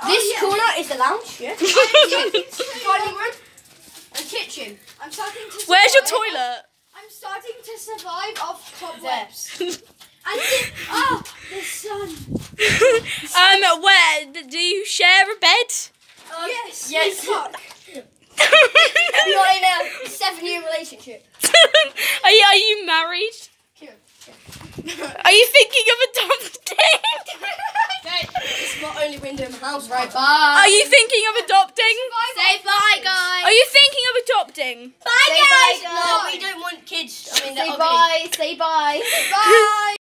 This corner is the lounge. Yeah. Dining room and kitchen. I'm starting to. Where's your toilet? I'm starting to survive off cobwebs. And the sun. Where do you share a bed? Yes. Yes. We fuck. You're in a 7-year relationship. Are you married? Are you thinking of adopting? It's my only window in the house. Right, bye. Are you thinking of adopting? Say bye, guys. Are you thinking of adopting? Bye, Say bye, guys. No, guys. we don't want kids. I mean, Say they're ugly. bye. Say bye. Bye.